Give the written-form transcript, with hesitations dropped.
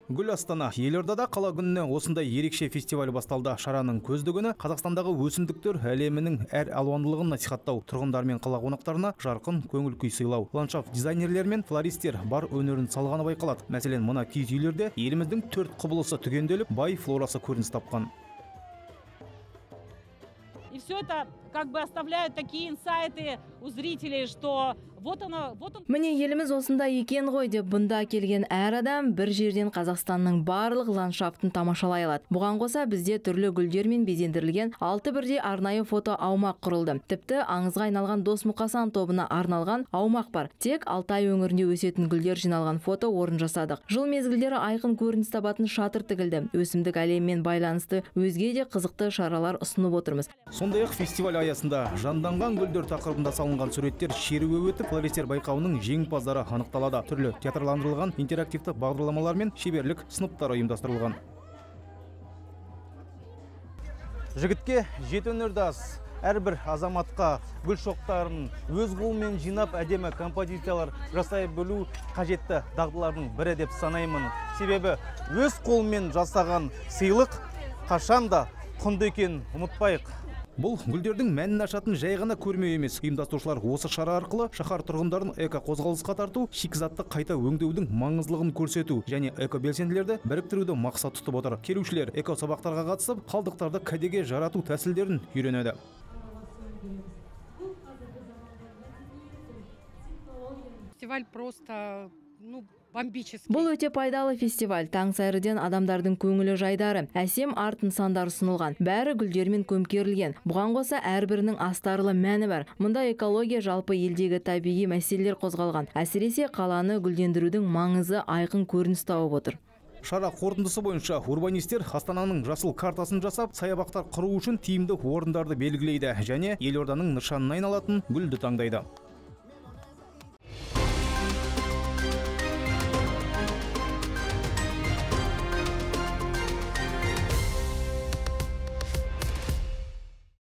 Гүл Астана. Елордада қала күніне осындай ерекше фестиваль басталды. Шараның көздігіні Қазақстандағы өсімдіктер әлемінің әр алуандылығын насихаттау, тұрғындар мен қала қонақтарына жарқын көңіл күй сыйлау. Ландшафт дизайнерлер мен флористер бар өнерін салғаны байқалады. Мәселен, мына киіз үйлерде еліміздің 4 құбылысы түгенделіп, бай флорасы көрініс тапқан. И все это как бы оставляют такие инсайты у зрителей, что вот он. Міне еліміз осында екен ғой деп бұнда келген әр адам бір жерден Қазақстанның барлық ландшафтын тамашалай алады. Бұған қоса бізде түрлі гүлдермен безендірілген 6 бірдей арнайы фото аумақ құрылды. Тіпті аңызға айналған Дос Мұқасан тобына арналған аумақ бар. Тек Алтай өңірінде өсетін гүлдер жиналған фото орын жасадық. Жыл мезгілдері айқын көрініс табатын шатыр тігілді. Өсімдік әлеммен байланысты өзге де қызықты шаралар ұсынып отырмыз. Сондай-ақ фестиваль аясында жанданған гүлдер тақырыбында салынған суреттер шеруі өтіп, флористер байқауының жеңімпаздары анықталады. Түрлі театрландырылған интерактивті бағдарламалар мен шеберлік сыныптары ұйымдастырылған. Жігітке жет өнерді аз. Әрбір азаматқа гүл шоқтарын өз қолымен жинап әдемі композициялар жасай білу қажетті дағдылардың бірі деп санаймын. Себебі өз қолымен жасаған сыйлық қашанда құнды екенін ұмытпайық. Бұл гүлдердің мәнін ашатын жай ғана көрмеу емес. Ұйымдастырушылар осы шара арқылы шаһар тұрғындарын эко-қозғалысқа тарту, шикізатты қайта өңдеудің маңыздылығын көрсету және эко-белсенділерді біріктіруді мақсат тұтып отыр. Келушілер эко-сабақтарға қатысып, қалдықтарды кәдеге жарату тәсілдерін үйренеді. Фестиваль просто, бомбический. Бұл өте пайдалы фестиваль. Таң сайрыден адамдардың көңілі жайдары, әсем арт нысандар ұсынылған. Бәрі гүлдермен көмкерілген. Бұған қоса әрбірінің астарлы мәні бар. Мұнда экология жалпы елдегі табиғи мәселелер қозғалған. Әсіресе қаланы гүлдендірудің маңызы айқын көрініс тауып отыр. Шара қорытындысы бойынша урбанистер Астананың жасыл картасын жасап, саябақтар құру үшін тиімді орындарды белгілейді және елорданың нышанына айналатын гүлді таңдайды.